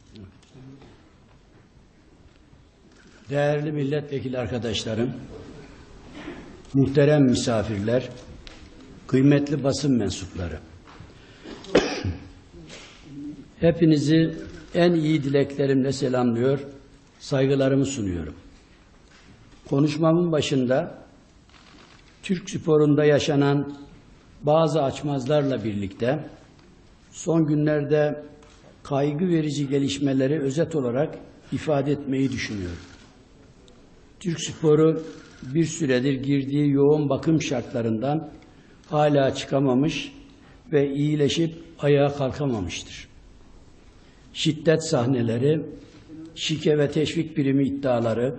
Değerli milletvekili arkadaşlarım, muhterem misafirler, kıymetli basın mensupları, hepinizi en iyi dileklerimle selamlıyor, saygılarımı sunuyorum. Konuşmamın başında Türk sporunda yaşanan bazı açmazlarla birlikte son günlerde kaygı verici gelişmeleri özet olarak ifade etmeyi düşünüyorum. Türk sporu bir süredir girdiği yoğun bakım şartlarından hala çıkamamış ve iyileşip ayağa kalkamamıştır. Şiddet sahneleri, şike ve teşvik birimi iddiaları,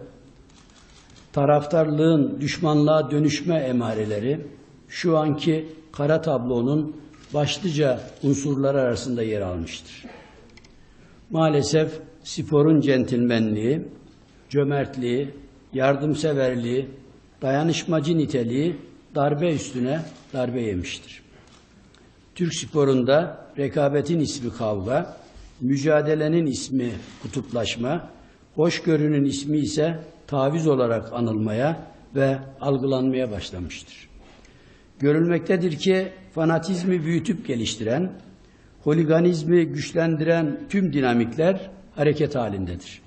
taraftarlığın düşmanlığa dönüşme emareleri şu anki kara tablonun başlıca unsurları arasında yer almıştır. Maalesef sporun centilmenliği, cömertliği, yardımseverliği, dayanışmacı niteliği darbe üstüne darbe yemiştir. Türk sporunda rekabetin ismi kavga, mücadelenin ismi kutuplaşma, hoşgörünün ismi ise taviz olarak anılmaya ve algılanmaya başlamıştır. Görülmektedir ki fanatizmi büyütüp geliştiren, holiganizmi güçlendiren tüm dinamikler hareket halindedir.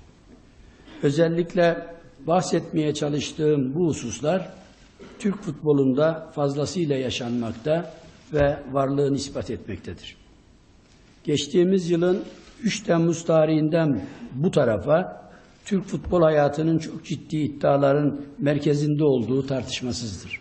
Özellikle bahsetmeye çalıştığım bu hususlar Türk futbolunda fazlasıyla yaşanmakta ve varlığını ispat etmektedir. Geçtiğimiz yılın 3 Temmuz tarihinden bu tarafa Türk futbol hayatının çok ciddi iddiaların merkezinde olduğu tartışmasızdır.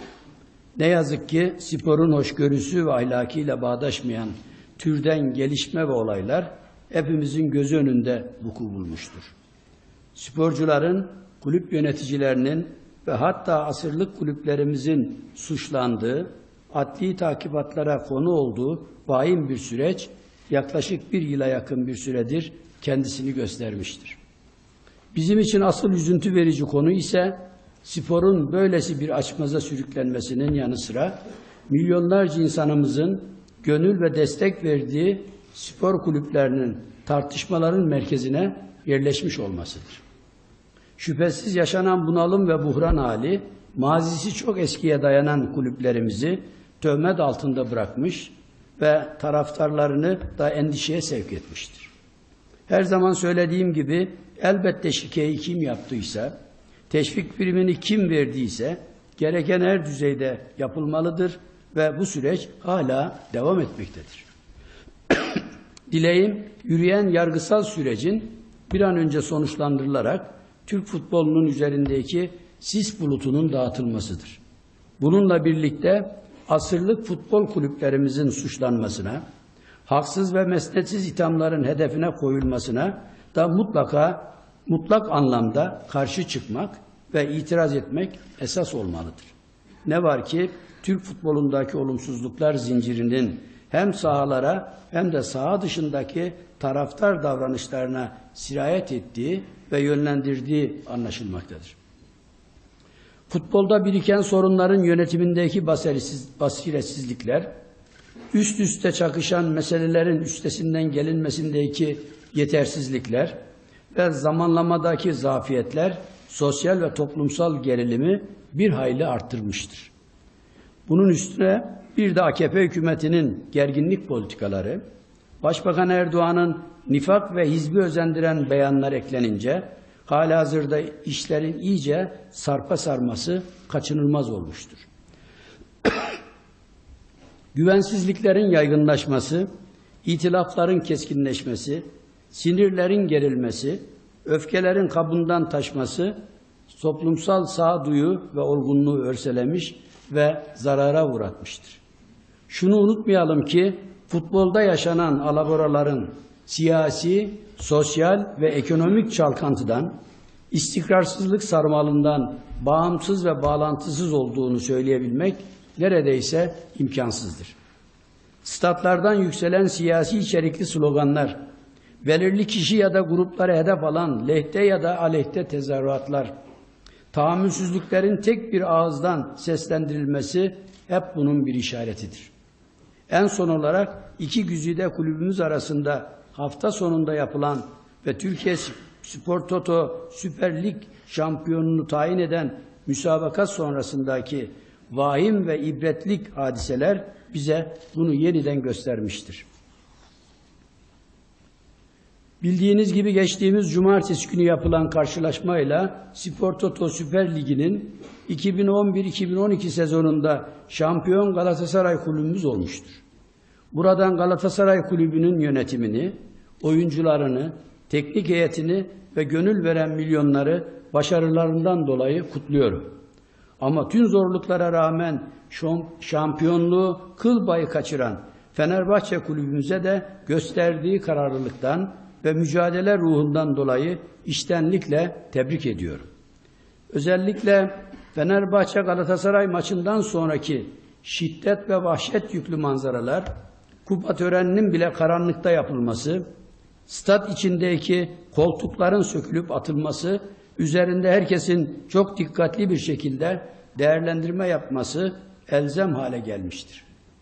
Ne yazık ki sporun hoşgörüsü ve ahlakıyla bağdaşmayan türden gelişme ve olaylar hepimizin gözü önünde vuku bulmuştur. Sporcuların, kulüp yöneticilerinin ve hatta asırlık kulüplerimizin suçlandığı, adli takibatlara konu olduğu vahim bir süreç yaklaşık bir yıla yakın bir süredir kendisini göstermiştir. Bizim için asıl üzüntü verici konu ise sporun böylesi bir açmaza sürüklenmesinin yanı sıra milyonlarca insanımızın gönül ve destek verdiği spor kulüplerinin tartışmaların merkezine yerleşmiş olmasıdır. Şüphesiz yaşanan bunalım ve buhran hali, mazisi çok eskiye dayanan kulüplerimizi töhmet altında bırakmış ve taraftarlarını da endişeye sevk etmiştir. Her zaman söylediğim gibi elbette şikeyi kim yaptıysa, teşvik primini kim verdiyse gereken her düzeyde yapılmalıdır ve bu süreç hala devam etmektedir. Dileğim yürüyen yargısal sürecin bir an önce sonuçlandırılarak Türk futbolunun üzerindeki sis bulutunun dağıtılmasıdır. Bununla birlikte asırlık futbol kulüplerimizin suçlanmasına, haksız ve mesnetsiz ithamların hedefine koyulmasına da mutlak anlamda karşı çıkmak ve itiraz etmek esas olmalıdır. Ne var ki Türk futbolundaki olumsuzluklar zincirinin hem sahalara hem de saha dışındaki taraftar davranışlarına sirayet ettiği ve yönlendirdiği anlaşılmaktadır. Futbolda biriken sorunların yönetimindeki basiretsizlikler, üst üste çakışan meselelerin üstesinden gelinmesindeki yetersizlikler ve zamanlamadaki zafiyetler sosyal ve toplumsal gerilimi bir hayli arttırmıştır. Bunun üstüne bir de AKP hükümetinin gerginlik politikaları, Başbakan Erdoğan'ın nifak ve hizbi özendiren beyanlar eklenince halihazırda işlerin iyice sarpa sarması kaçınılmaz olmuştur. Güvensizliklerin yaygınlaşması, itilafların keskinleşmesi, sinirlerin gerilmesi, öfkelerin kabından taşması, toplumsal sağduyu ve olgunluğu örselemiş ve zarara uğratmıştır. Şunu unutmayalım ki, futbolda yaşanan alaboraların siyasi, sosyal ve ekonomik çalkantıdan, istikrarsızlık sarmalından bağımsız ve bağlantısız olduğunu söyleyebilmek neredeyse imkansızdır. Statlardan yükselen siyasi içerikli sloganlar, belirli kişi ya da gruplara hedef alan lehte ya da aleyhte tezahüratlar, tahammülsüzlüklerin tek bir ağızdan seslendirilmesi hep bunun bir işaretidir. En son olarak iki güzide kulübümüz arasında hafta sonunda yapılan ve Türkiye Spor Toto Süper Lig şampiyonunu tayin eden müsabaka sonrasındaki vahim ve ibretlik hadiseler bize bunu yeniden göstermiştir. Bildiğiniz gibi geçtiğimiz cumartesi günü yapılan karşılaşmayla Spor Toto Süper Ligi'nin 2011-2012 sezonunda şampiyon Galatasaray kulübümüz olmuştur. Buradan Galatasaray Kulübü'nün yönetimini, oyuncularını, teknik heyetini ve gönül veren milyonları başarılarından dolayı kutluyorum. Ama tüm zorluklara rağmen şampiyonluğu kıl payı kaçıran Fenerbahçe Kulübümüze de gösterdiği kararlılıktan ve mücadele ruhundan dolayı içtenlikle tebrik ediyorum. Özellikle Fenerbahçe Galatasaray maçından sonraki şiddet ve vahşet yüklü manzaralar, kupa töreninin bile karanlıkta yapılması, stat içindeki koltukların sökülüp atılması, üzerinde herkesin çok dikkatli bir şekilde değerlendirme yapması elzem hale gelmiştir.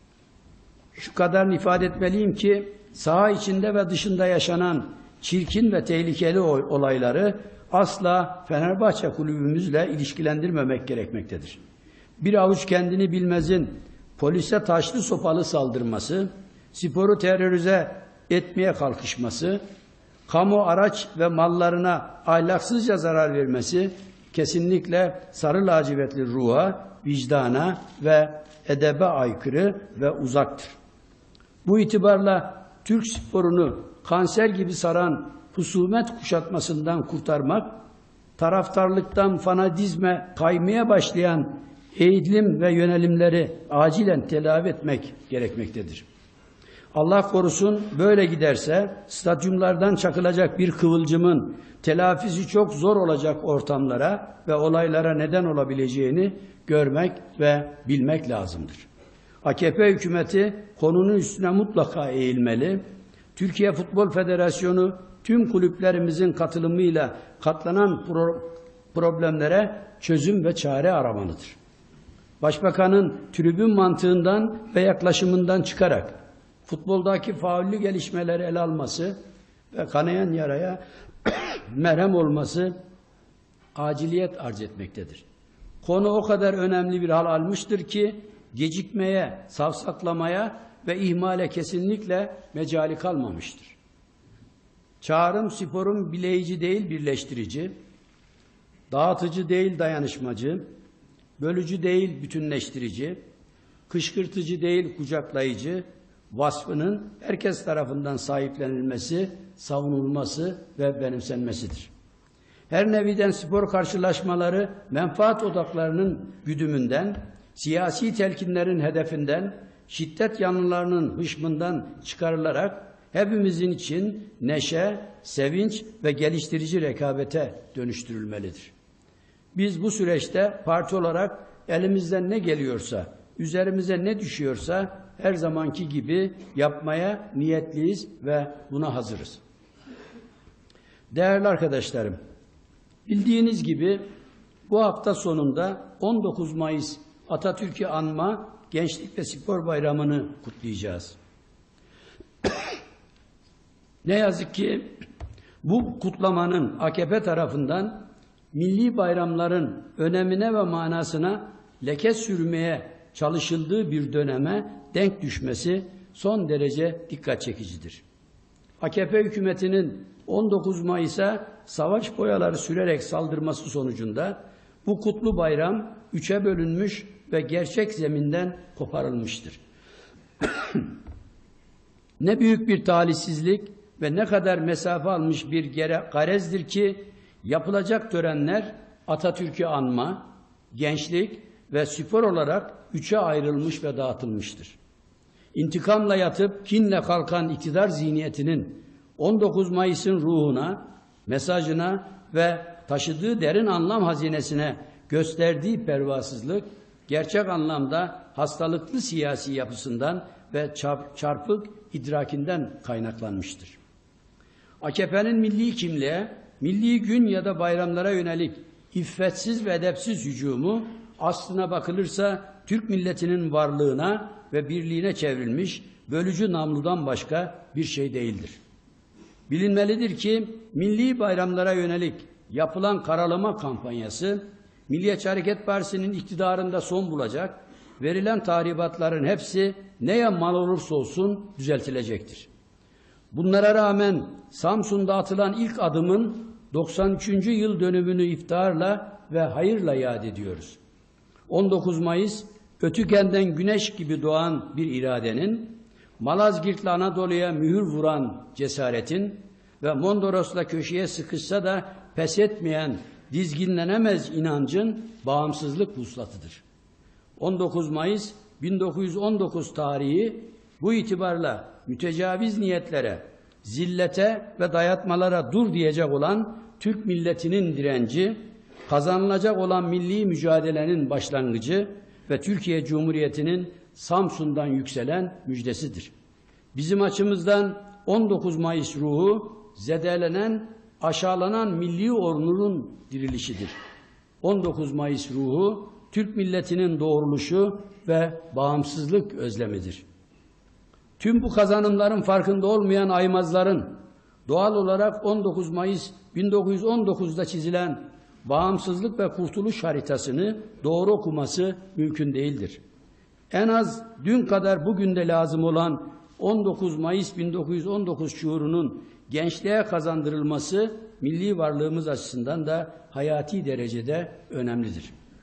Şu kadarını ifade etmeliyim ki, saha içinde ve dışında yaşanan çirkin ve tehlikeli olayları asla Fenerbahçe kulübümüzle ilişkilendirmemek gerekmektedir. Bir avuç kendini bilmezin polise taşlı sopalı saldırması, sporu terörize etmeye kalkışması, kamu araç ve mallarına ahlaksızca zarar vermesi kesinlikle sarı lacivertli ruha, vicdana ve edebe aykırı ve uzaktır. Bu itibarla Türk sporunu kanser gibi saran husumet kuşatmasından kurtarmak, taraftarlıktan fanatizme kaymaya başlayan eğilim ve yönelimleri acilen telafi etmek gerekmektedir. Allah korusun böyle giderse stadyumlardan çakılacak bir kıvılcımın telafisi çok zor olacak ortamlara ve olaylara neden olabileceğini görmek ve bilmek lazımdır. AKP hükümeti konunun üstüne mutlaka eğilmeli. Türkiye Futbol Federasyonu tüm kulüplerimizin katılımıyla katlanan problemlere çözüm ve çare aramalıdır. Başbakanın tribün mantığından ve yaklaşımından çıkarak futboldaki faullü gelişmeleri ele alması ve kanayan yaraya merhem olması aciliyet arz etmektedir. Konu o kadar önemli bir hal almıştır ki gecikmeye, savsaklamaya ve ihmale kesinlikle mecali kalmamıştır. Çağrım sporun bileyici değil birleştirici, dağıtıcı değil dayanışmacı, bölücü değil bütünleştirici, kışkırtıcı değil kucaklayıcı vasfının herkes tarafından sahiplenilmesi, savunulması ve benimsenmesidir. Her neviden spor karşılaşmaları menfaat odaklarının güdümünden, siyasi telkinlerin hedefinden, şiddet yanlılarının hışmından çıkarılarak hepimizin için neşe, sevinç ve geliştirici rekabete dönüştürülmelidir. Biz bu süreçte parti olarak elimizden ne geliyorsa, üzerimize ne düşüyorsa her zamanki gibi yapmaya niyetliyiz ve buna hazırız. Değerli arkadaşlarım, bildiğiniz gibi bu hafta sonunda 19 Mayıs Atatürk'ü anma Gençlik ve Spor Bayramı'nı kutlayacağız. Ne yazık ki bu kutlamanın AKP tarafından milli bayramların önemine ve manasına leke sürmeye çalışıldığı bir döneme denk düşmesi son derece dikkat çekicidir. AKP hükümetinin 19 Mayıs'a savaş boyaları sürerek saldırması sonucunda bu kutlu bayram üçe bölünmüş ve gerçek zeminden koparılmıştır. Ne büyük bir talihsizlik ve ne kadar mesafe almış bir garezdir ki yapılacak törenler Atatürk'ü anma, gençlik ve spor olarak üçe ayrılmış ve dağıtılmıştır. İntikamla yatıp kinle kalkan iktidar zihniyetinin 19 Mayıs'ın ruhuna, mesajına ve taşıdığı derin anlam hazinesine gösterdiği pervasızlık, gerçek anlamda hastalıklı siyasi yapısından ve çarpık idrakinden kaynaklanmıştır. AKP'nin milli kimliğe, milli gün ya da bayramlara yönelik iffetsiz ve edepsiz hücumu aslına bakılırsa Türk milletinin varlığına ve birliğine çevrilmiş bölücü namludan başka bir şey değildir. Bilinmelidir ki milli bayramlara yönelik yapılan karalama kampanyası Milliyetçi Hareket Partisi'nin iktidarında son bulacak, verilen tahribatların hepsi neye mal olursa olsun düzeltilecektir. Bunlara rağmen Samsun'da atılan ilk adımın 93. yıl dönümünü iftiharla ve hayırla yad ediyoruz. 19 Mayıs, Ötüken'den güneş gibi doğan bir iradenin, Malazgirt'le Anadolu'ya mühür vuran cesaretin ve Mondros'la köşeye sıkışsa da pes etmeyen, dizginlenemez inancın bağımsızlık vuslatıdır. 19 Mayıs 1919 tarihi bu itibarla mütecaviz niyetlere, zillete ve dayatmalara dur diyecek olan Türk milletinin direnci, kazanılacak olan milli mücadelenin başlangıcı ve Türkiye Cumhuriyeti'nin Samsun'dan yükselen müjdesidir. Bizim açımızdan 19 Mayıs ruhu zedelenen, aşağılanan milli onurun dirilişidir. 19 Mayıs ruhu Türk milletinin doğruluşu ve bağımsızlık özlemidir. Tüm bu kazanımların farkında olmayan aymazların doğal olarak 19 Mayıs 1919'da çizilen bağımsızlık ve kurtuluş haritasını doğru okuması mümkün değildir. En az dün kadar bugün de lazım olan 19 Mayıs 1919 şuurunun gençliğe kazandırılması milli varlığımız açısından da hayati derecede önemlidir.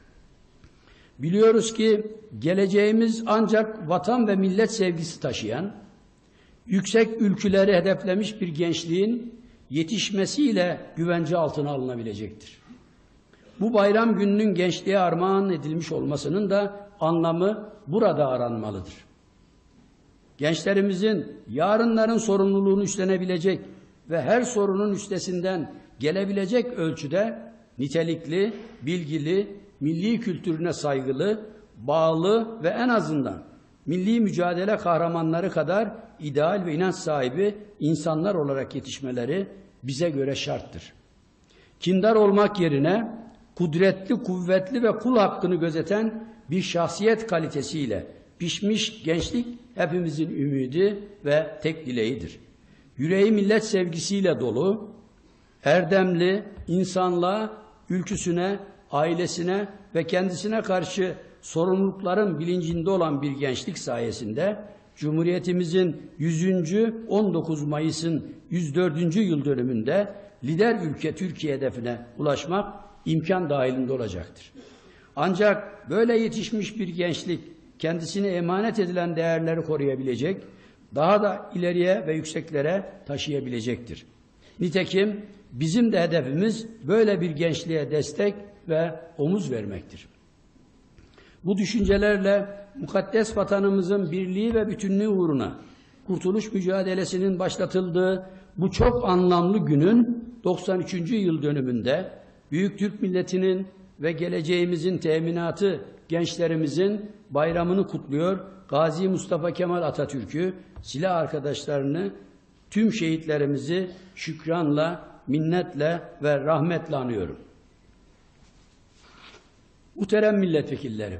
Biliyoruz ki geleceğimiz ancak vatan ve millet sevgisi taşıyan, yüksek ülküleri hedeflemiş bir gençliğin yetişmesiyle güvence altına alınabilecektir. Bu bayram gününün gençliğe armağan edilmiş olmasının da anlamı burada aranmalıdır. Gençlerimizin yarınların sorumluluğunu üstlenebilecek ve her sorunun üstesinden gelebilecek ölçüde nitelikli, bilgili, milli kültürüne saygılı, bağlı ve en azından milli mücadele kahramanları kadar ideal ve inanç sahibi insanlar olarak yetişmeleri bize göre şarttır. Kindar olmak yerine kudretli, kuvvetli ve kul hakkını gözeten bir şahsiyet kalitesiyle pişmiş gençlik hepimizin ümidi ve tek dileğidir. Yüreği millet sevgisiyle dolu, erdemli, insanlığa, ülküsüne, ailesine ve kendisine karşı sorumlulukların bilincinde olan bir gençlik sayesinde Cumhuriyetimizin 100. 19 Mayıs'ın 104. yıl dönümünde lider ülke Türkiye hedefine ulaşmak imkan dahilinde olacaktır. Ancak böyle yetişmiş bir gençlik kendisine emanet edilen değerleri koruyabilecek, daha da ileriye ve yükseklere taşıyabilecektir. Nitekim bizim de hedefimiz böyle bir gençliğe destek ve omuz vermektir. Bu düşüncelerle mukaddes vatanımızın birliği ve bütünlüğü uğruna kurtuluş mücadelesinin başlatıldığı bu çok anlamlı günün 93. yıl dönümünde Büyük Türk milletinin ve geleceğimizin teminatı gençlerimizin bayramını kutluyor, Gazi Mustafa Kemal Atatürk'ü, silah arkadaşlarını, tüm şehitlerimizi şükranla, minnetle ve rahmetle anıyorum. Muhterem milletvekilleri,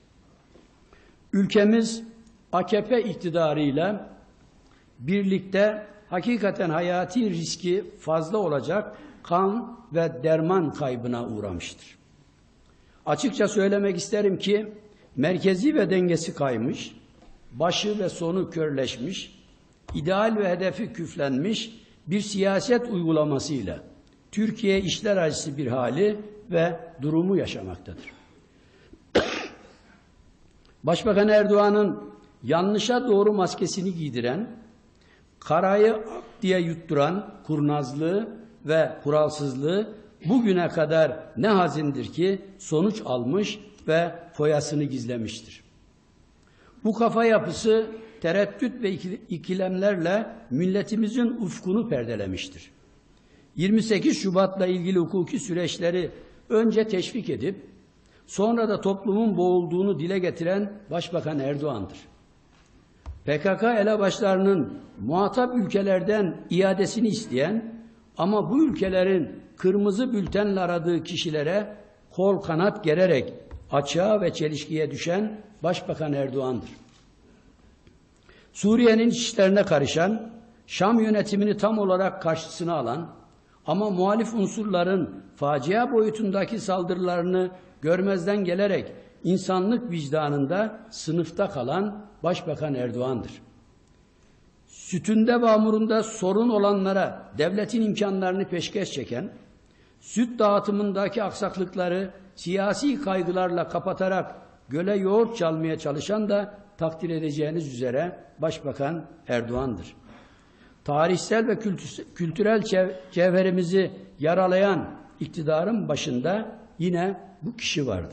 ülkemiz AKP iktidarıyla birlikte hakikaten hayati riski fazla olacak kan ve derman kaybına uğramıştır. Açıkça söylemek isterim ki merkezi ve dengesi kaymış, başı ve sonu körleşmiş, ideal ve hedefi küflenmiş bir siyaset uygulamasıyla Türkiye işler acısı bir hali ve durumu yaşamaktadır. Başbakan Erdoğan'ın yanlışa doğru maskesini giydiren, karayı ak diye yutturan kurnazlığı ve kuralsızlığı bugüne kadar ne hazindir ki sonuç almış ve foyasını gizlemiştir. Bu kafa yapısı tereddüt ve ikilemlerle milletimizin ufkunu perdelemiştir. 28 Şubat'la ilgili hukuki süreçleri önce teşvik edip sonra da toplumun boğulduğunu dile getiren Başbakan Erdoğan'dır. PKK elebaşlarının muhatap ülkelerden iadesini isteyen ama bu ülkelerin kırmızı bültenle aradığı kişilere kol kanat gererek açığa ve çelişkiye düşen Başbakan Erdoğan'dır. Suriye'nin iç işlerine karışan, Şam yönetimini tam olarak karşısına alan ama muhalif unsurların facia boyutundaki saldırılarını görmezden gelerek insanlık vicdanında sınıfta kalan Başbakan Erdoğan'dır. Sütünde ve hamurunda sorun olanlara devletin imkanlarını peşkeş çeken, süt dağıtımındaki aksaklıkları siyasi kaygılarla kapatarak göle yoğurt çalmaya çalışan da takdir edeceğiniz üzere Başbakan Erdoğan'dır. Tarihsel ve kültürel cevherimizi yaralayan iktidarın başında yine bu kişi vardır.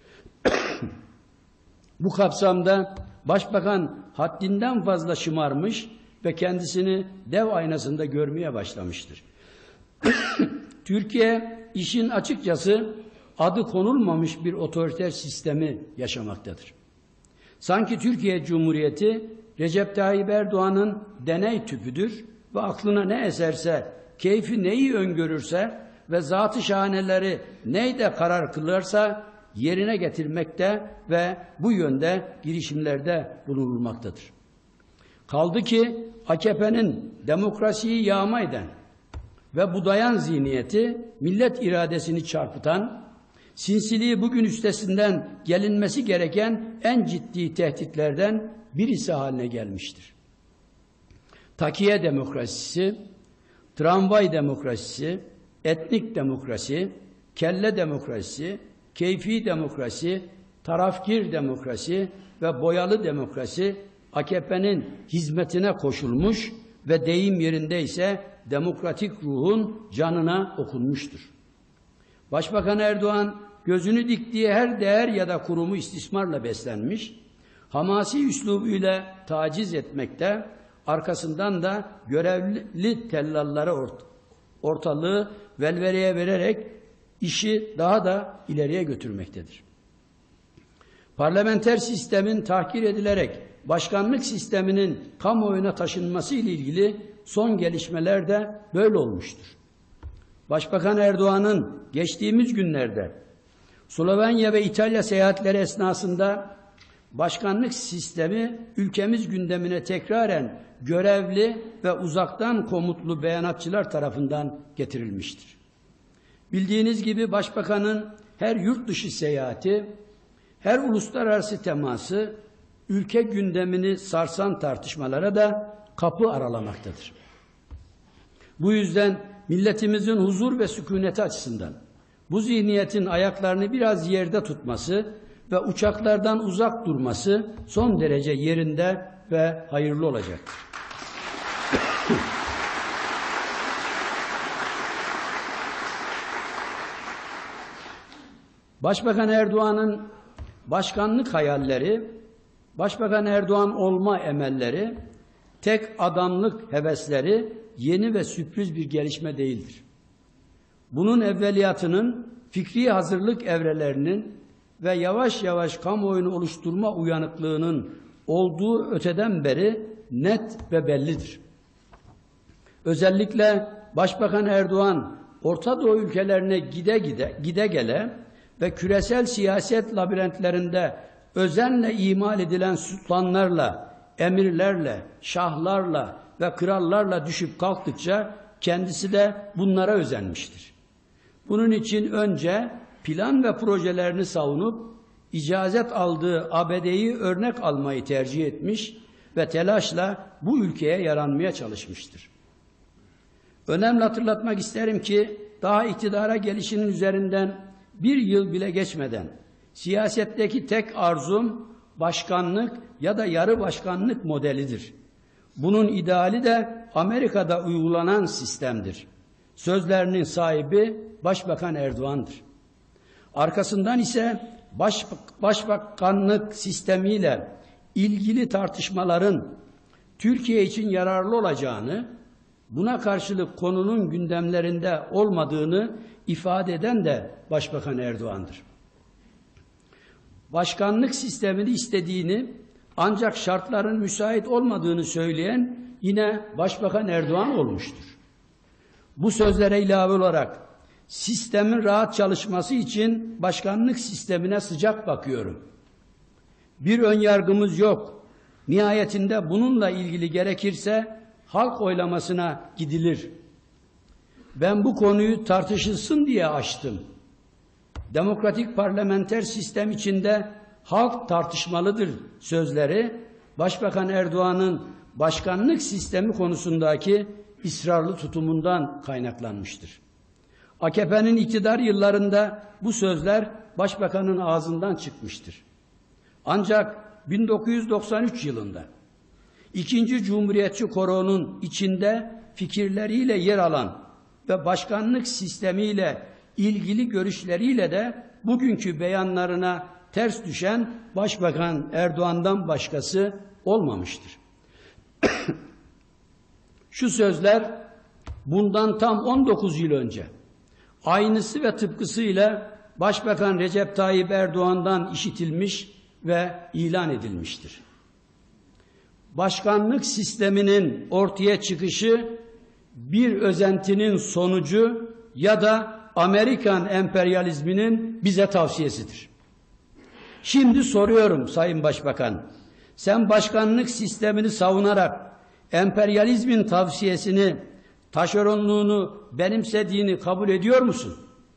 Bu kapsamda Başbakan haddinden fazla şımarmış ve kendisini dev aynasında görmeye başlamıştır. Türkiye işin açıkçası adı konulmamış bir otoriter sistemi yaşamaktadır. Sanki Türkiye Cumhuriyeti Recep Tayyip Erdoğan'ın deney tüpüdür ve aklına ne eserse, keyfi neyi öngörürse ve zat-ı şahaneleri neyde karar kılarsa yerine getirmekte ve bu yönde girişimlerde bulunulmaktadır. Kaldı ki AKP'nin demokrasiyi yağma eden ve budayan zihniyeti, millet iradesini çarpıtan, sinsiliği bugün üstesinden gelinmesi gereken en ciddi tehditlerden birisi haline gelmiştir. Takiye demokrasisi, tramvay demokrasisi, etnik demokrasi, kelle demokrasisi, keyfi demokrasi, tarafgir demokrasi ve boyalı demokrasi AKP'nin hizmetine koşulmuş ve deyim yerindeyse demokratik ruhun canına okunmuştur. Başbakan Erdoğan gözünü diktiği her değer ya da kurumu istismarla beslenmiş, hamasi üslubuyla taciz etmekte, arkasından da görevli tellallara ortalığı velvereye vererek işi daha da ileriye götürmektedir. Parlamenter sistemin tahkir edilerek başkanlık sisteminin kamuoyuna taşınması ile ilgili son gelişmeler de böyle olmuştur. Başbakan Erdoğan'ın geçtiğimiz günlerde Slovenya ve İtalya seyahatleri esnasında başkanlık sistemi ülkemiz gündemine tekraren görevli ve uzaktan komutlu beyanatçılar tarafından getirilmiştir. Bildiğiniz gibi Başbakanın her yurt dışı seyahati, her uluslararası teması ülke gündemini sarsan tartışmalara da kapı aralamaktadır. Bu yüzden milletimizin huzur ve sükuneti açısından bu zihniyetin ayaklarını biraz yerde tutması ve uçaklardan uzak durması son derece yerinde ve hayırlı olacaktır. Başbakan Erdoğan'ın başkanlık hayalleri, Başbakan Erdoğan olma emelleri, tek adamlık hevesleri yeni ve sürpriz bir gelişme değildir. Bunun evveliyatının, fikri hazırlık evrelerinin ve yavaş yavaş kamuoyunu oluşturma uyanıklığının olduğu öteden beri net ve bellidir. Özellikle Başbakan Erdoğan, Orta Doğu ülkelerine gide gele ve küresel siyaset labirentlerinde özenle imal edilen sultanlarla, emirlerle, şahlarla ve krallarla düşüp kalktıkça kendisi de bunlara özenmiştir. Bunun için önce plan ve projelerini savunup icazet aldığı ABD'yi örnek almayı tercih etmiş ve telaşla bu ülkeye yaranmaya çalışmıştır. Önemli hatırlatmak isterim ki daha iktidara gelişinin üzerinden bir yıl bile geçmeden siyasetteki tek arzum başkanlık ya da yarı başkanlık modelidir. Bunun ideali de Amerika'da uygulanan sistemdir. Sözlerinin sahibi Başbakan Erdoğan'dır. Arkasından ise başbakanlık sistemiyle ilgili tartışmaların Türkiye için yararlı olacağını, buna karşılık konunun gündemlerinde olmadığını ifade eden de Başbakan Erdoğan'dır. Başkanlık sistemini istediğini ancak şartların müsait olmadığını söyleyen yine Başbakan Erdoğan olmuştur. Bu sözlere ilave olarak sistemin rahat çalışması için başkanlık sistemine sıcak bakıyorum. Bir önyargımız yok. Nihayetinde bununla ilgili gerekirse halk oylamasına gidilir. Ben bu konuyu tartışılsın diye açtım. Demokratik parlamenter sistem içinde halk tartışmalıdır sözleri Başbakan Erdoğan'ın başkanlık sistemi konusundaki ısrarlı tutumundan kaynaklanmıştır. AKP'nin iktidar yıllarında bu sözler Başbakanın ağzından çıkmıştır. Ancak 1993 yılında İkinci Cumhuriyetçi Koro'nun içinde fikirleriyle yer alan ve başkanlık sistemiyle ilgili görüşleriyle de bugünkü beyanlarına ters düşen Başbakan Erdoğan'dan başkası olmamıştır. Şu sözler bundan tam 19 yıl önce aynısı ve tıpkısıyla Başbakan Recep Tayyip Erdoğan'dan işitilmiş ve ilan edilmiştir. Başkanlık sisteminin ortaya çıkışı bir özentinin sonucu ya da Amerikan emperyalizminin bize tavsiyesidir. Şimdi soruyorum Sayın Başbakan, sen başkanlık sistemini savunarak emperyalizmin tavsiyesini, taşeronluğunu benimsediğini kabul ediyor musun?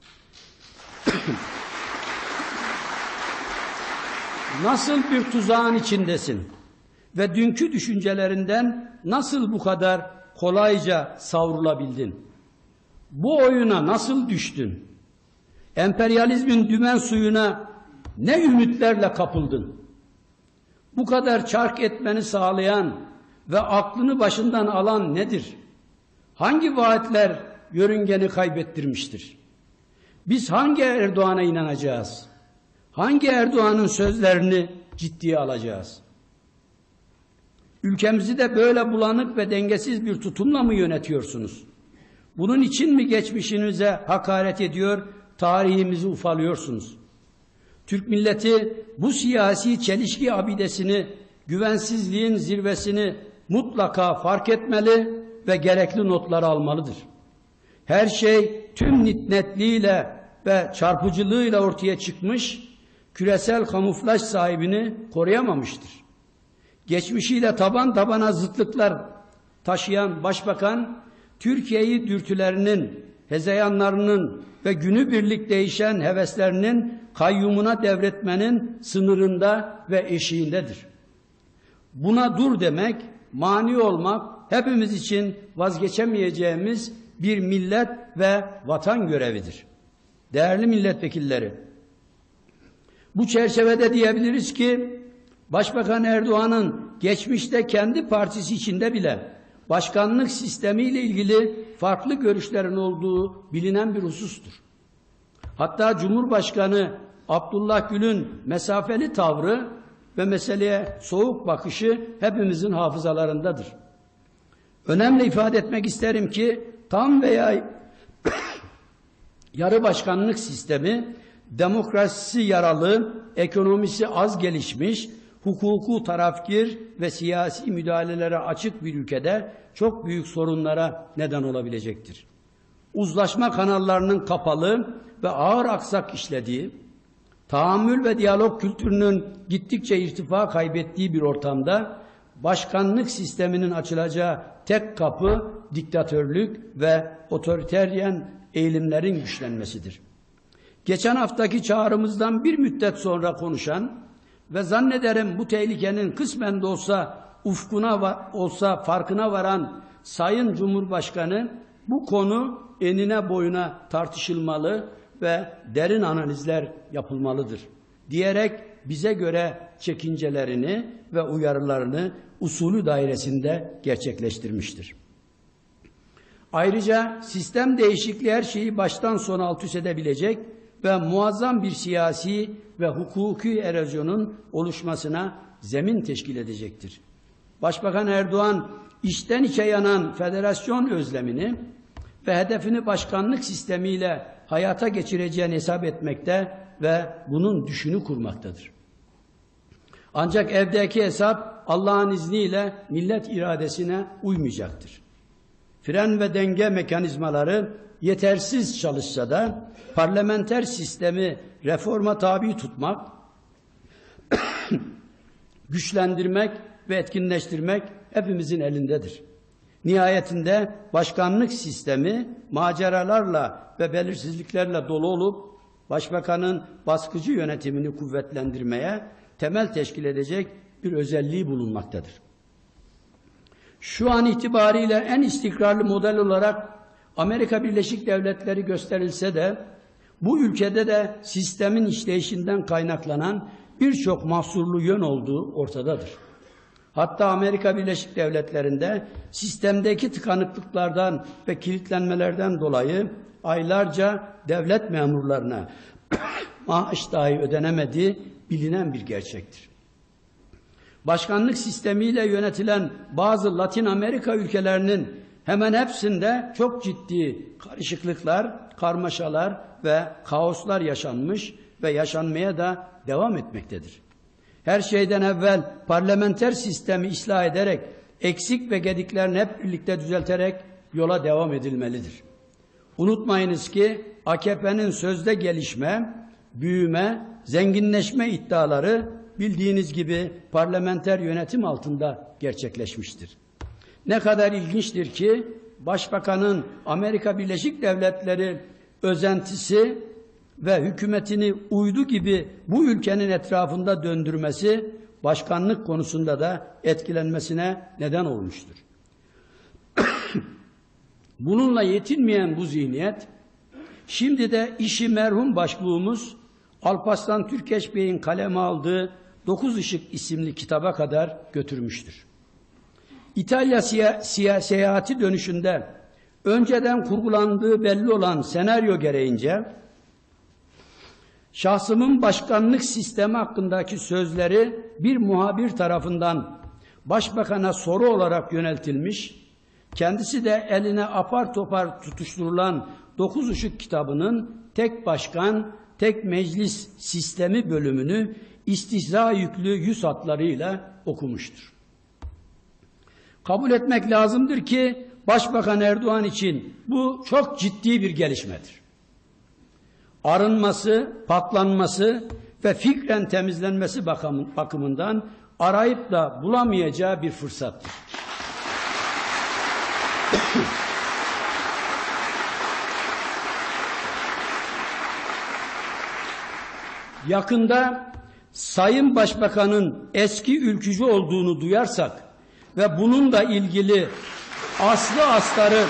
Nasıl bir tuzağın içindesin ve dünkü düşüncelerinden nasıl bu kadar kolayca savrulabildin? Bu oyuna nasıl düştün? Emperyalizmin dümen suyuna ne ümitlerle kapıldın? Bu kadar çark etmeni sağlayan ve aklını başından alan nedir? Hangi vaatler yörüngeni kaybettirmiştir? Biz hangi Erdoğan'a inanacağız? Hangi Erdoğan'ın sözlerini ciddiye alacağız? Ülkemizi de böyle bulanık ve dengesiz bir tutumla mı yönetiyorsunuz? Bunun için mi geçmişinize hakaret ediyor, tarihimizi ufalıyorsunuz? Türk milleti bu siyasi çelişki abidesini, güvensizliğin zirvesini mutlaka fark etmeli ve gerekli notları almalıdır. Her şey tüm netliğiyle ve çarpıcılığıyla ortaya çıkmış, küresel kamuflaj sahibini koruyamamıştır. Geçmişiyle taban tabana zıtlıklar taşıyan Başbakan, Türkiye'yi dürtülerinin, hezeyanlarının ve günübirlik değişen heveslerinin kayyumuna devretmenin sınırında ve eşiğindedir. Buna dur demek, mani olmak hepimiz için vazgeçemeyeceğimiz bir millet ve vatan görevidir. Değerli milletvekilleri, bu çerçevede diyebiliriz ki Başbakan Erdoğan'ın geçmişte kendi partisi içinde bile başkanlık sistemiyle ilgili farklı görüşlerin olduğu bilinen bir husustur. Hatta Cumhurbaşkanı Abdullah Gül'ün mesafeli tavrı ve meseleye soğuk bakışı hepimizin hafızalarındadır. Önemli ifade etmek isterim ki tam veya yarı başkanlık sistemi demokrasisi yaralı, ekonomisi az gelişmiş, hukuku tarafgir ve siyasi müdahalelere açık bir ülkede çok büyük sorunlara neden olabilecektir. Uzlaşma kanallarının kapalı ve ağır aksak işlediği, tahammül ve diyalog kültürünün gittikçe irtifa kaybettiği bir ortamda başkanlık sisteminin açılacağı tek kapı diktatörlük ve otoriteryen eğilimlerin güçlenmesidir. Geçen haftaki çağrımızdan bir müddet sonra konuşan ve zannederim bu tehlikenin kısmen de olsa ufkuna olsa farkına varan Sayın Cumhurbaşkanı bu konu enine boyuna tartışılmalı ve derin analizler yapılmalıdır diyerek bize göre çekincelerini ve uyarılarını usulü dairesinde gerçekleştirmiştir. Ayrıca sistem değişikliği her şeyi baştan sona alt üst edebilecek ve muazzam bir siyasi ve hukuki erozyonun oluşmasına zemin teşkil edecektir. Başbakan Erdoğan içten içe yanan federasyon özlemini ve hedefini başkanlık sistemiyle hayata geçireceğini hesap etmekte ve bunun düşünü kurmaktadır. Ancak evdeki hesap Allah'ın izniyle millet iradesine uymayacaktır. Fren ve denge mekanizmaları yetersiz çalışsa da parlamenter sistemi reforma tabi tutmak, güçlendirmek ve etkinleştirmek hepimizin elindedir. Nihayetinde başkanlık sistemi maceralarla ve belirsizliklerle dolu olup başbakanın baskıcı yönetimini kuvvetlendirmeye temel teşkil edecek bir özelliği bulunmaktadır. Şu an itibariyle en istikrarlı model olarak Amerika Birleşik Devletleri gösterilse de bu ülkede de sistemin işleyişinden kaynaklanan birçok mahsurlu yön olduğu ortadadır. Hatta Amerika Birleşik Devletleri'nde sistemdeki tıkanıklıklardan ve kilitlenmelerden dolayı aylarca devlet memurlarına maaş dahi ödenemediği bilinen bir gerçektir. Başkanlık sistemiyle yönetilen bazı Latin Amerika ülkelerinin hemen hepsinde çok ciddi karışıklıklar, karmaşalar ve kaoslar yaşanmış ve yaşanmaya da devam etmektedir. Her şeyden evvel parlamenter sistemi ıslah ederek, eksik ve gediklerini hep birlikte düzelterek yola devam edilmelidir. Unutmayınız ki AKP'nin sözde gelişme, büyüme, zenginleşme iddiaları bildiğiniz gibi parlamenter yönetim altında gerçekleşmiştir. Ne kadar ilginçtir ki Başbakanın Amerika Birleşik Devletleri özentisi ve hükümetini uydu gibi bu ülkenin etrafında döndürmesi başkanlık konusunda da etkilenmesine neden olmuştur. Bununla yetinmeyen bu zihniyet şimdi de işi merhum başbuğumuz Alparslan Türkeş Bey'in kaleme aldığı 9 Işık isimli kitaba kadar götürmüştür. İtalya seyahati dönüşünde önceden kurgulandığı belli olan senaryo gereğince şahsımın başkanlık sistemi hakkındaki sözleri bir muhabir tarafından başbakana soru olarak yöneltilmiş, kendisi de eline apar topar tutuşturulan 9 Işık kitabının tek başkan, tek meclis sistemi bölümünü istihza yüklü yüz hatlarıyla okumuştur. Kabul etmek lazımdır ki Başbakan Erdoğan için bu çok ciddi bir gelişmedir. Arınması, paklanması ve fikren temizlenmesi bakımından arayıp da bulamayacağı bir fırsattır. Yakında Sayın Başbakan'ın eski ülkücü olduğunu duyarsak ve bununla ilgili aslı astarı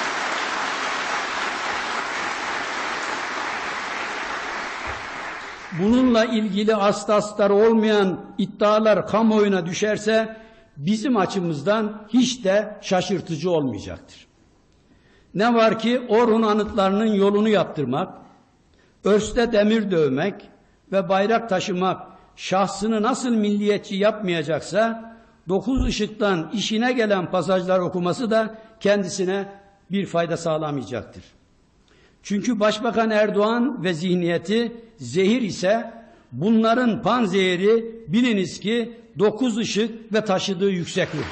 olmayan iddialar kamuoyuna düşerse bizim açımızdan hiç de şaşırtıcı olmayacaktır. Ne var ki Orhun anıtlarının yolunu yaptırmak, örste demir dövmek ve bayrak taşımak şahsını nasıl milliyetçi yapmayacaksa 9 Işık'tan işine gelen pasajlar okuması da kendisine bir fayda sağlamayacaktır. Çünkü Başbakan Erdoğan ve zihniyeti zehir ise bunların panzehiri biliniz ki 9 Işık ve taşıdığı yükseklik.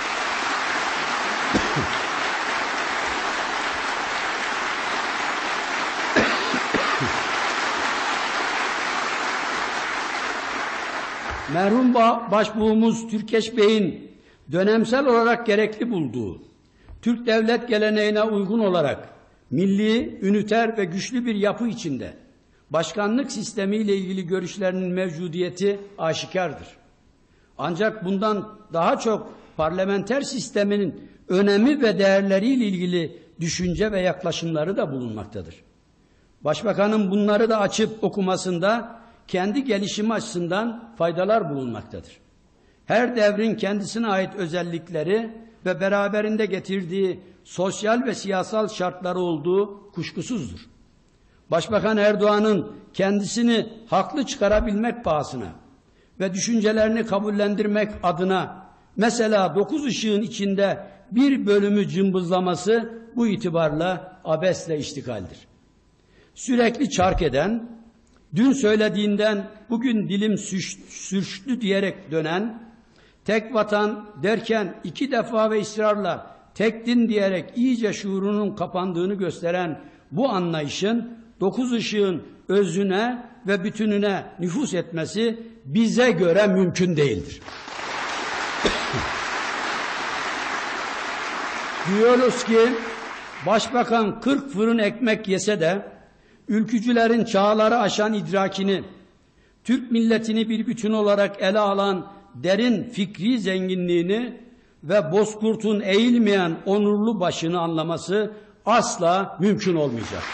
Merhum başbuğumuz Türkeş Bey'in dönemsel olarak gerekli bulduğu, Türk devlet geleneğine uygun olarak milli, üniter ve güçlü bir yapı içinde başkanlık sistemiyle ilgili görüşlerinin mevcudiyeti aşikardır. Ancak bundan daha çok parlamenter sistemin önemi ve değerleriyle ilgili düşünce ve yaklaşımları da bulunmaktadır. Başbakanın bunları da açıp okumasında kendi gelişimi açısından faydalar bulunmaktadır. Her devrin kendisine ait özellikleri ve beraberinde getirdiği sosyal ve siyasal şartları olduğu kuşkusuzdur. Başbakan Erdoğan'ın kendisini haklı çıkarabilmek pahasına ve düşüncelerini kabullendirmek adına mesela 9 Işık'ın içinde bir bölümü cımbızlaması bu itibarla abesle iştigaldir. Sürekli çark eden, dün söylediğinden bugün dilim sürçtü diyerek dönen, tek vatan derken 2 defa ve ısrarla tek din diyerek iyice şuurunun kapandığını gösteren bu anlayışın 9 Işık'ın özüne ve bütününe nüfuz etmesi bize göre mümkün değildir. Diyoruz ki başbakan 40 fırın ekmek yese de ülkücülerin çağları aşan idrakini, Türk milletini bir bütün olarak ele alan derin fikri zenginliğini ve bozkurtun eğilmeyen onurlu başını anlaması asla mümkün olmayacak.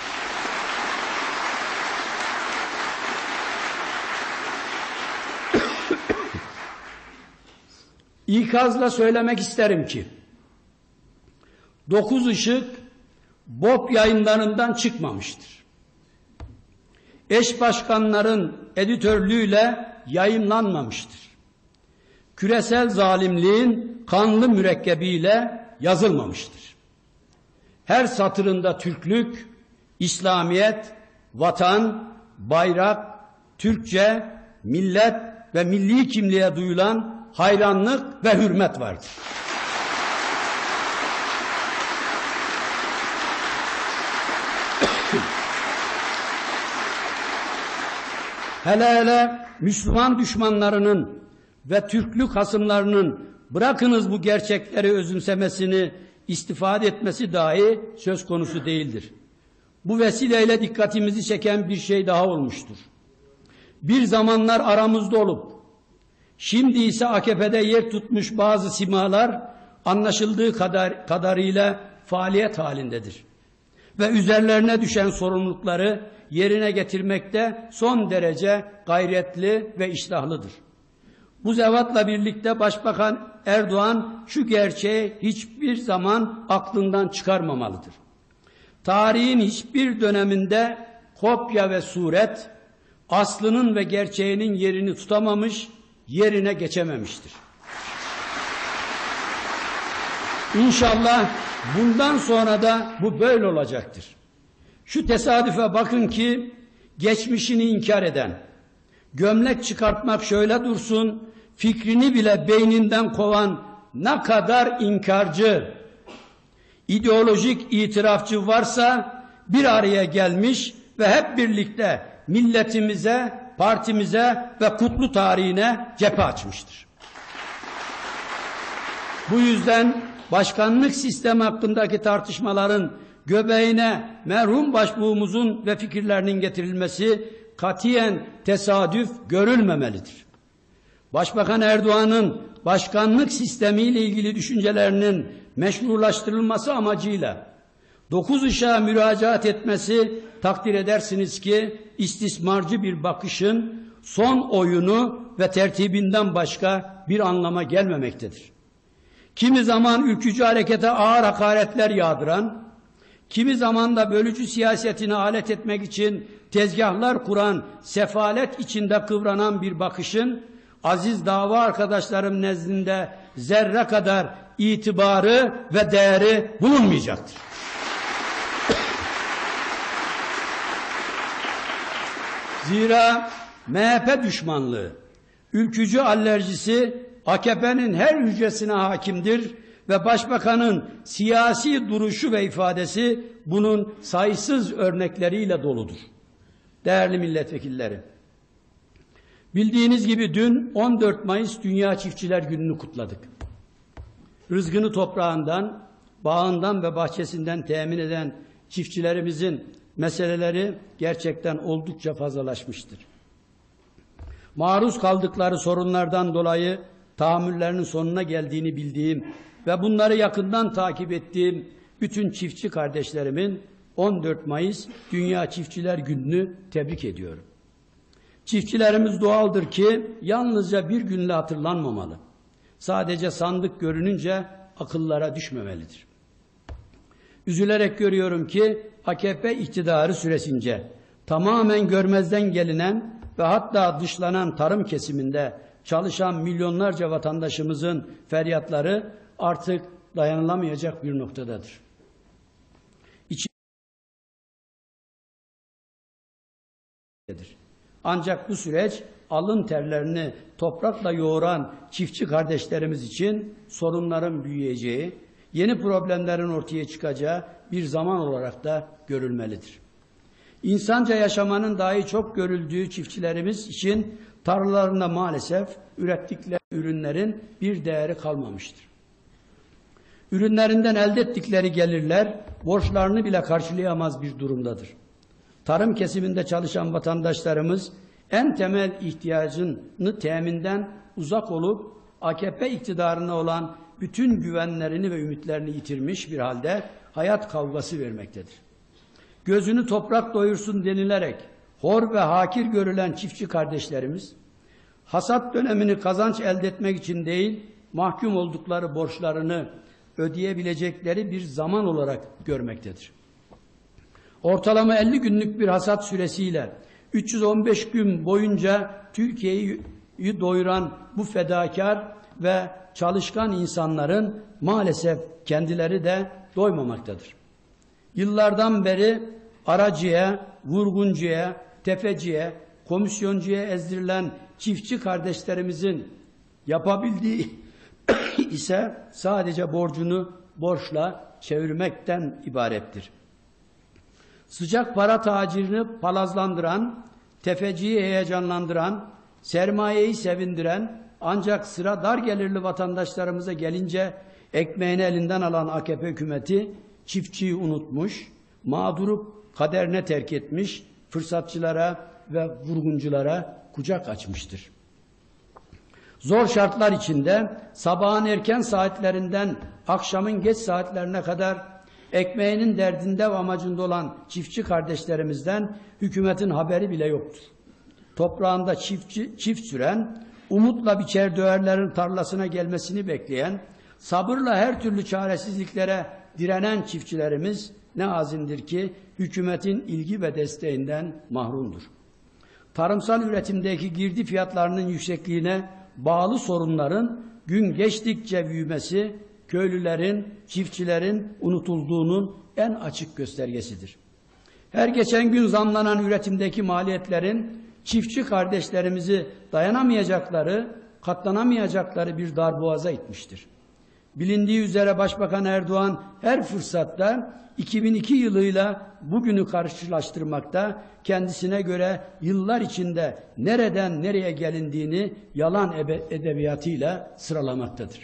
İkazla söylemek isterim ki 9 ışık BOP yayınlarından çıkmamıştır. Eş başkanların editörlüğüyle yayınlanmamıştır. Küresel zalimliğin kanlı mürekkebiyle yazılmamıştır. Her satırında Türklük, İslamiyet, vatan, bayrak, Türkçe, millet ve milli kimliğe duyulan hayranlık ve hürmet vardır. Hele hele Müslüman düşmanlarının ve Türklük hasımlarının bırakınız bu gerçekleri özümsemesini, istifade etmesi dahi söz konusu değildir. Bu vesileyle dikkatimizi çeken bir şey daha olmuştur. Bir zamanlar aramızda olup, şimdi ise AKP'de yer tutmuş bazı simalar anlaşıldığı kadarıyla faaliyet halindedir. Ve üzerlerine düşen sorumlulukları yerine getirmekte son derece gayretli ve iştahlıdır. Bu zevatla birlikte Başbakan Erdoğan şu gerçeği hiçbir zaman aklından çıkarmamalıdır. Tarihin hiçbir döneminde kopya ve suret aslının ve gerçeğinin yerini tutamamış, yerine geçememiştir. İnşallah bundan sonra da bu böyle olacaktır. Şu tesadüfe bakın ki geçmişini inkar eden, gömlek çıkartmak şöyle dursun, fikrini bile beyninden kovan ne kadar inkarcı, ideolojik itirafçı varsa bir araya gelmiş ve hep birlikte milletimize, partimize ve kutlu tarihine cephe açmıştır. Bu yüzden başkanlık sistemi hakkındaki tartışmaların göbeğine merhum başbuğumuzun ve fikirlerinin getirilmesi katiyen tesadüf görülmemelidir. Başbakan Erdoğan'ın başkanlık sistemiyle ilgili düşüncelerinin meşrulaştırılması amacıyla 9 ışığa müracaat etmesi takdir edersiniz ki istismarcı bir bakışın son oyunu ve tertibinden başka bir anlama gelmemektedir. Kimi zaman ülkücü harekete ağır hakaretler yağdıran, kimi zaman da bölücü siyasetine alet etmek için tezgahlar kuran, sefalet içinde kıvranan bir bakışın aziz dava arkadaşlarım nezdinde zerre kadar itibarı ve değeri bulunmayacaktır. Zira MHP düşmanlığı, ülkücü alerjisi AKP'nin her hücresine hakimdir ve Başbakanın siyasi duruşu ve ifadesi bunun sayısız örnekleriyle doludur. Değerli milletvekilleri, bildiğiniz gibi dün 14 Mayıs Dünya Çiftçiler Günü'nü kutladık. Rızkını toprağından, bağından ve bahçesinden temin eden çiftçilerimizin meseleleri gerçekten oldukça fazlalaşmıştır. Maruz kaldıkları sorunlardan dolayı tahammüllerinin sonuna geldiğini bildiğim ve bunları yakından takip ettiğim bütün çiftçi kardeşlerimin 14 Mayıs Dünya Çiftçiler Günü'nü tebrik ediyorum. Çiftçilerimiz doğaldır ki yalnızca bir günle hatırlanmamalı. Sadece sandık görününce akıllara düşmemelidir. Üzülerek görüyorum ki AKP iktidarı süresince tamamen görmezden gelinen ve hatta dışlanan tarım kesiminde çalışan milyonlarca vatandaşımızın feryatları artık dayanılamayacak bir noktadadır. Ancak bu süreç alın terlerini toprakla yoğuran çiftçi kardeşlerimiz için sorunların büyüyeceği, yeni problemlerin ortaya çıkacağı bir zaman olarak da görülmelidir. İnsanca yaşamanın dahi çok görüldüğü çiftçilerimiz için tarlalarında maalesef ürettikleri ürünlerin bir değeri kalmamıştır. Ürünlerinden elde ettikleri gelirler borçlarını bile karşılayamaz bir durumdadır. Tarım kesiminde çalışan vatandaşlarımız en temel ihtiyacını teminden uzak olup AKP iktidarına olan bütün güvenlerini ve ümitlerini yitirmiş bir halde hayat kavgası vermektedir. Gözünü toprak doyursun denilerek hor ve hakir görülen çiftçi kardeşlerimiz, hasat dönemini kazanç elde etmek için değil, mahkum oldukları borçlarını ödeyebilecekleri bir zaman olarak görmektedir. Ortalama 50 günlük bir hasat süresiyle 315 gün boyunca Türkiye'yi doyuran bu fedakar ve çalışkan insanların maalesef kendileri de doymamaktadır. Yıllardan beri aracıya, vurguncuya, tefeciye, komisyoncuya ezdirilen çiftçi kardeşlerimizin yapabildiği ise sadece borcunu borçla çevirmekten ibarettir. Sıcak para tacirini palazlandıran, tefeciyi heyecanlandıran, sermayeyi sevindiren ancak sıra dar gelirli vatandaşlarımıza gelince ekmeğini elinden alan AKP hükümeti çiftçiyi unutmuş, mağduru kaderine terk etmiş, fırsatçılara ve vurgunculara kucak açmıştır. Zor şartlar içinde sabahın erken saatlerinden akşamın geç saatlerine kadar ekmeğinin derdinde ve amacında olan çiftçi kardeşlerimizden hükümetin haberi bile yoktur. Toprağında çift süren, umutla biçer döverlerin tarlasına gelmesini bekleyen, sabırla her türlü çaresizliklere direnen çiftçilerimiz ne azimdir ki hükümetin ilgi ve desteğinden mahrumdur. Tarımsal üretimdeki girdi fiyatlarının yüksekliğine bağlı sorunların gün geçtikçe büyümesi, köylülerin, çiftçilerin unutulduğunun en açık göstergesidir. Her geçen gün zamlanan üretimdeki maliyetlerin çiftçi kardeşlerimizi dayanamayacakları, katlanamayacakları bir darboğaza itmiştir. Bilindiği üzere Başbakan Erdoğan her fırsatta 2002 yılıyla bugünü karşılaştırmakta, kendisine göre yıllar içinde nereden nereye gelindiğini yalan edebiyatıyla sıralamaktadır.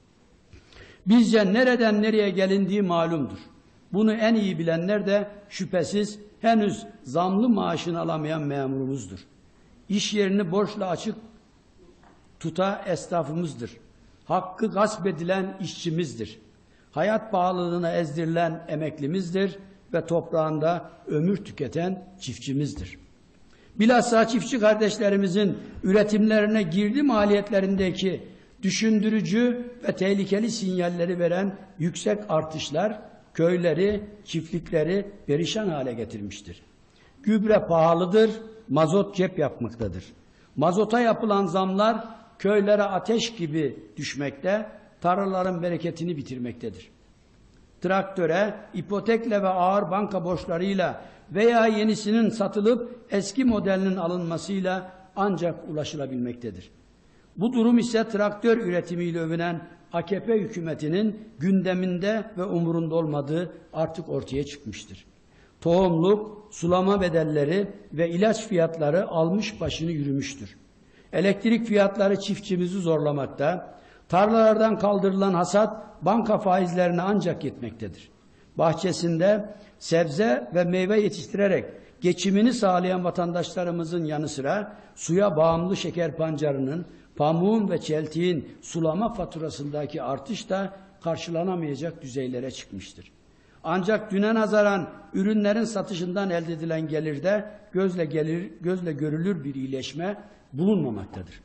Bizce nereden nereye gelindiği malumdur. Bunu en iyi bilenler de şüphesiz henüz zamlı maaşını alamayan memurumuzdur. İş yerini borçla açık tuta esnafımızdır. Hakkı gasp edilen işçimizdir. Hayat pahalılığına ezdirilen emeklimizdir ve toprağında ömür tüketen çiftçimizdir. Bilhassa çiftçi kardeşlerimizin üretimlerine girdi maliyetlerindeki düşündürücü ve tehlikeli sinyalleri veren yüksek artışlar köyleri, çiftlikleri perişan hale getirmiştir. Gübre pahalıdır, mazot cep yakmaktadır. Mazota yapılan zamlar köylere ateş gibi düşmekte, tarlaların bereketini bitirmektedir. Traktöre, ipotekle ve ağır banka borçlarıyla veya yenisinin satılıp eski modelinin alınmasıyla ancak ulaşılabilmektedir. Bu durum ise traktör üretimiyle övünen AKP hükümetinin gündeminde ve umurunda olmadığı artık ortaya çıkmıştır. Tohumluk, sulama bedelleri ve ilaç fiyatları almış başını yürümüştür. Elektrik fiyatları çiftçimizi zorlamakta, tarlalardan kaldırılan hasat banka faizlerine ancak yetmektedir. Bahçesinde sebze ve meyve yetiştirerek geçimini sağlayan vatandaşlarımızın yanı sıra suya bağımlı şeker pancarının, pamuğun ve çeltiğin sulama faturasındaki artış da karşılanamayacak düzeylere çıkmıştır. Ancak düne nazaran ürünlerin satışından elde edilen gelirde gözle görülür bir iyileşme bulunmamaktadır.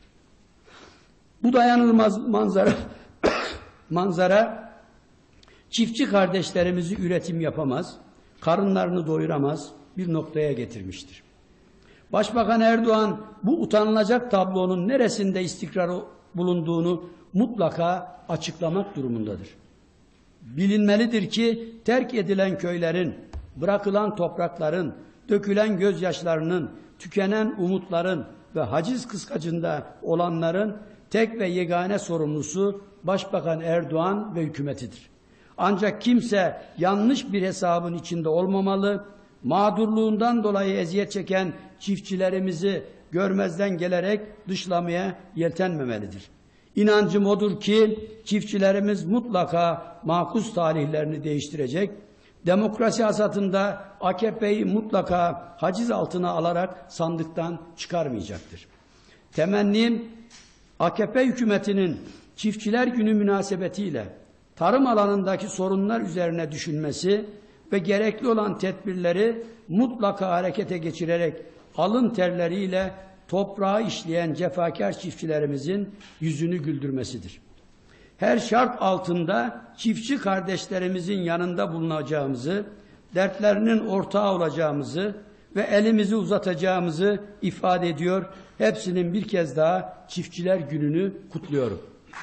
Bu dayanılmaz manzara çiftçi kardeşlerimizi üretim yapamaz, karınlarını doyuramaz bir noktaya getirmiştir. Başbakan Erdoğan bu utanılacak tablonun neresinde istikrar bulunduğunu mutlaka açıklamak durumundadır. Bilinmelidir ki terk edilen köylerin, bırakılan toprakların, dökülen gözyaşlarının, tükenen umutların ve haciz kıskacında olanların tek ve yegane sorumlusu Başbakan Erdoğan ve hükümetidir. Ancak kimse yanlış bir hesabın içinde olmamalı, mağdurluğundan dolayı eziyet çeken çiftçilerimizi görmezden gelerek dışlamaya yeltenmemelidir. İnancım odur ki çiftçilerimiz mutlaka makus talihlerini değiştirecek, demokrasi hasatında AKP'yi mutlaka haciz altına alarak sandıktan çıkarmayacaktır. Temennim AKP hükümetinin Çiftçiler Günü münasebetiyle tarım alanındaki sorunlar üzerine düşünmesi ve gerekli olan tedbirleri mutlaka harekete geçirerek alın terleriyle toprağı işleyen cefakar çiftçilerimizin yüzünü güldürmesidir. Her şart altında çiftçi kardeşlerimizin yanında bulunacağımızı, dertlerinin ortağı olacağımızı ve elimizi uzatacağımızı ifade ediyor. Hepsinin bir kez daha Çiftçiler Günü'nü kutluyorum.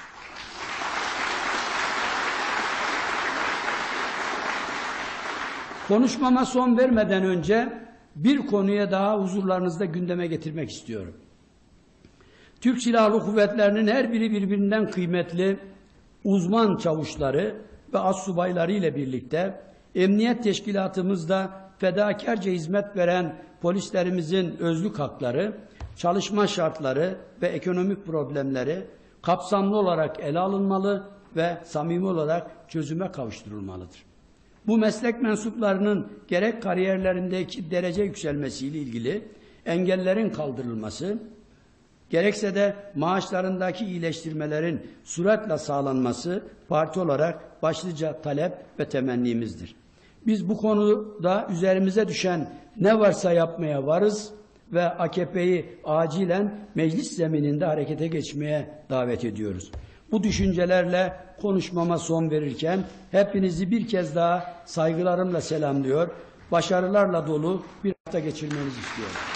Konuşmama son vermeden önce bir konuya daha huzurlarınızda gündeme getirmek istiyorum. Türk Silahlı Kuvvetleri'nin her biri birbirinden kıymetli uzman çavuşları ve astsubayları ile birlikte emniyet teşkilatımızda fedakarca hizmet veren polislerimizin özlük hakları, çalışma şartları ve ekonomik problemleri kapsamlı olarak ele alınmalı ve samimi olarak çözüme kavuşturulmalıdır. Bu meslek mensuplarının gerek kariyerlerindeki derece yükselmesiyle ilgili engellerin kaldırılması, gerekse de maaşlarındaki iyileştirmelerin süratle sağlanması parti olarak başlıca talep ve temennimizdir. Biz bu konuda üzerimize düşen ne varsa yapmaya varız ve AKP'yi acilen meclis zemininde harekete geçmeye davet ediyoruz. Bu düşüncelerle konuşmama son verirken hepinizi bir kez daha saygılarımla selamlıyor, başarılarla dolu bir hafta geçirmenizi istiyorum.